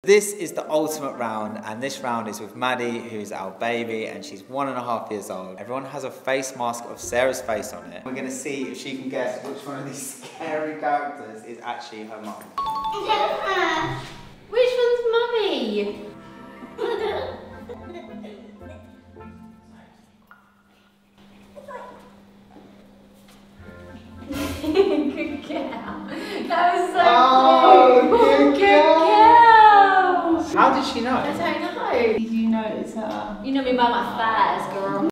This is the ultimate round, and this round is with Maddie, who's our baby, and she's 1.5 years old. Everyone has a face mask of Sarah's face on it. We're gonna see if she can guess which one of these scary characters is actually her mum. Yeah. Which one's mummy? Good girl. That was so cute. Good girl. How did she know? I don't know. Did you notice her? You know me by my thighs, girl.